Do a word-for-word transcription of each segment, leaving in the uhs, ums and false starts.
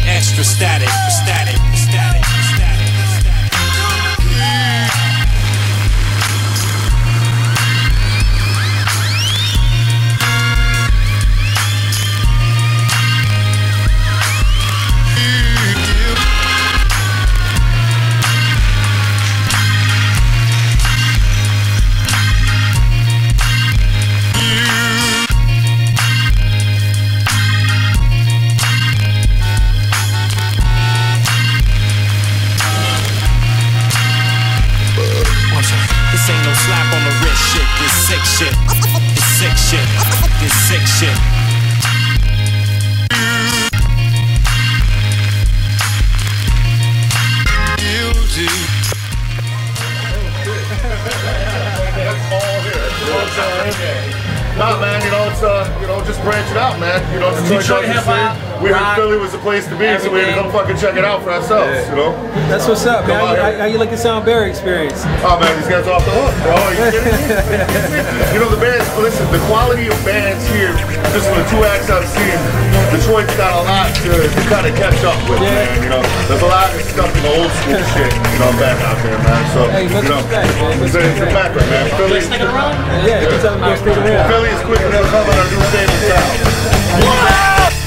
extra static, static, static, static, static. This ain't no slap on the wrist shit, this sick shit. This sick shit, this sick shit. Guilty. That's all here. You know what I'm saying? Nah, man, you know, it's, uh, you know, just branch it out, man. You know, Detroit doesn't see. We heard Philly was the place to be, so we had to come fucking check it out for ourselves, yeah. You know? That's what's up, man. How, how, how you like the Sound Barry experience? Oh, man, these guys are off the hook, bro. Are you kidding me? You know, the bands, listen, the quality of bands here, just from the two acts I've seen, Detroit's got a lot to, to kind of catch up with, yeah. Man. You know, there's a lot of stuff in the old school shit, you know, back out there, man. So, hey, you know, respect, man. it's, it's back, man. Philly, yeah, you tell them to go straight around. Philly is quicker than coming our new favorite sound.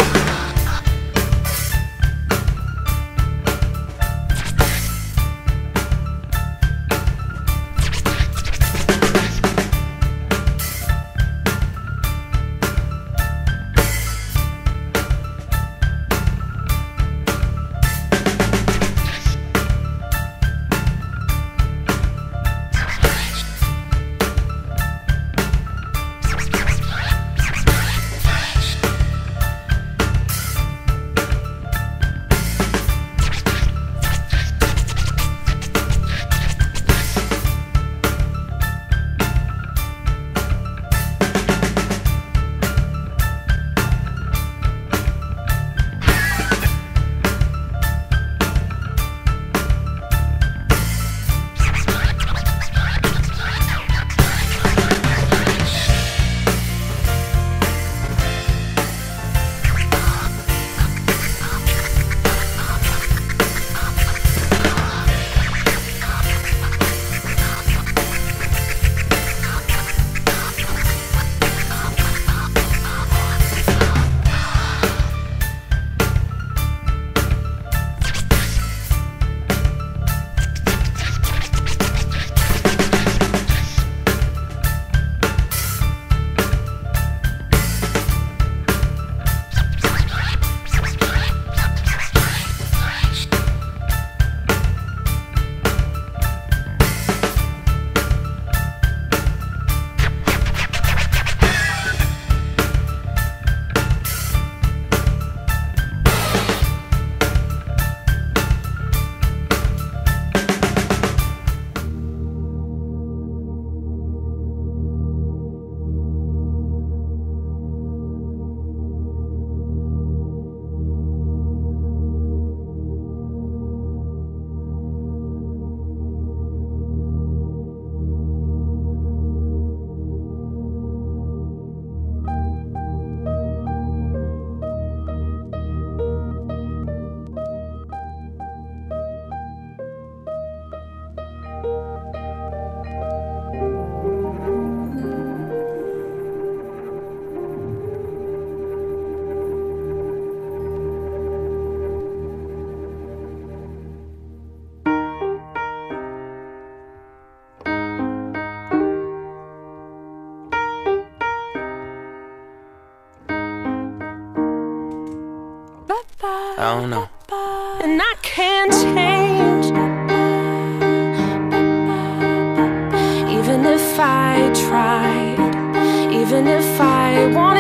I don't know. And I can't change, even if I tried, even if I wanted.